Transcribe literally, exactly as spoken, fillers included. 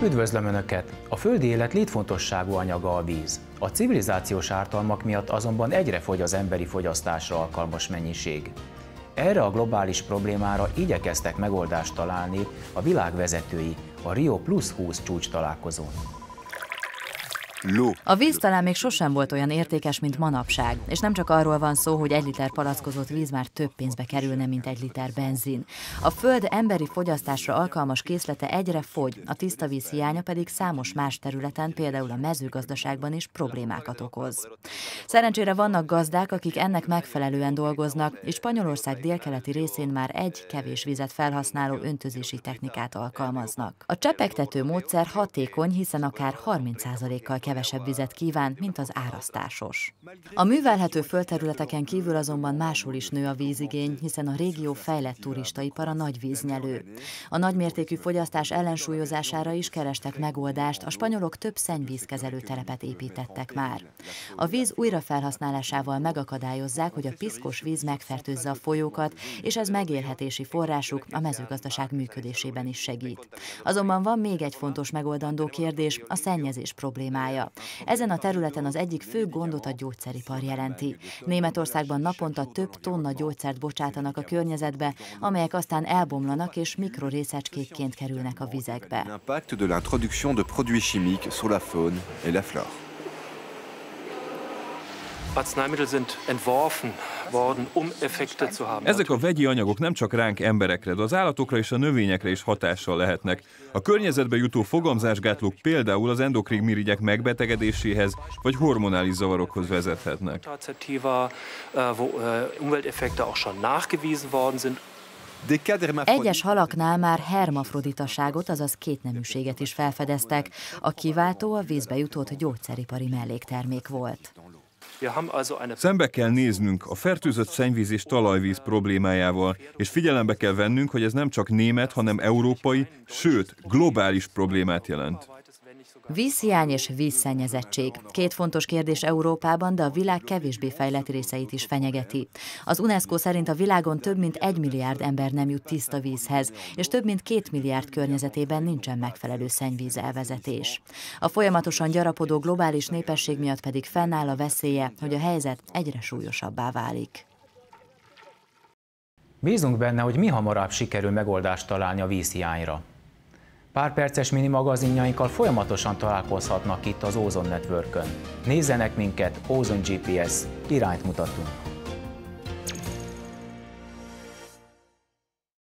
Üdvözlöm Önöket! A földi élet létfontosságú anyaga a víz. A civilizációs ártalmak miatt azonban egyre fogy az emberi fogyasztásra alkalmas mennyiség. Erre a globális problémára igyekeztek megoldást találni a világ vezetői a Rio plusz húsz csúcs találkozón. A víz talán még sosem volt olyan értékes, mint manapság, és nem csak arról van szó, hogy egy liter palackozott víz már több pénzbe kerülne, mint egy liter benzin. A Föld emberi fogyasztásra alkalmas készlete egyre fogy, a tiszta víz hiánya pedig számos más területen, például a mezőgazdaságban is problémákat okoz. Szerencsére vannak gazdák, akik ennek megfelelően dolgoznak, és Spanyolország délkeleti részén már egy kevés vizet felhasználó öntözési technikát alkalmaznak. A csepegtető módszer hatékony, hiszen akár harminc százalékkal kevesebb vizet kíván, mint az árasztásos. A művelhető földterületeken kívül azonban máshol is nő a vízigény, hiszen a régió fejlett turistaipara nagy víznyelő. A nagymértékű fogyasztás ellensúlyozására is kerestek megoldást, a spanyolok több szennyvízkezelő telepet építettek már. A víz újrafelhasználásával megakadályozzák, hogy a piszkos víz megfertőzze a folyókat, és ez megélhetési forrásuk, a mezőgazdaság működésében is segít. Azonban van még egy fontos megoldandó kérdés, a szennyezés problémája. Ezen a területen az egyik fő gondot a gyógyszeripar jelenti. Németországban naponta több tonna gyógyszert bocsátanak a környezetbe, amelyek aztán elbomlanak és mikrorészecskékként kerülnek a vizekbe. Ezek a vegyi anyagok nem csak ránk emberekre, de az állatokra és a növényekre is hatással lehetnek. A környezetbe jutó fogamzásgátlók például az endokrin mirigyek megbetegedéséhez vagy hormonális zavarokhoz vezethetnek. Egyes halaknál már hermafroditaságot, azaz kétneműséget is felfedeztek. A kiváltó a vízbe jutott gyógyszeripari melléktermék volt. Szembe kell néznünk a fertőzött szennyvíz és talajvíz problémájával, és figyelembe kell vennünk, hogy ez nem csak német, hanem európai, sőt, globális problémát jelent. Vízhiány és vízszennyezettség. Két fontos kérdés Európában, de a világ kevésbé fejlett részeit is fenyegeti. Az UNESCO szerint a világon több mint egy milliárd ember nem jut tiszta vízhez, és több mint két milliárd környezetében nincsen megfelelő szennyvízelvezetés. A folyamatosan gyarapodó globális népesség miatt pedig fennáll a veszélye, hogy a helyzet egyre súlyosabbá válik. Bízunk benne, hogy mihamarabb sikerül megoldást találni a vízhiányra. Pár perces mini magazinjainkkal folyamatosan találkozhatnak itt az Ozone Networkön. Nézzenek minket, Ozone gé pé es, irányt mutatunk!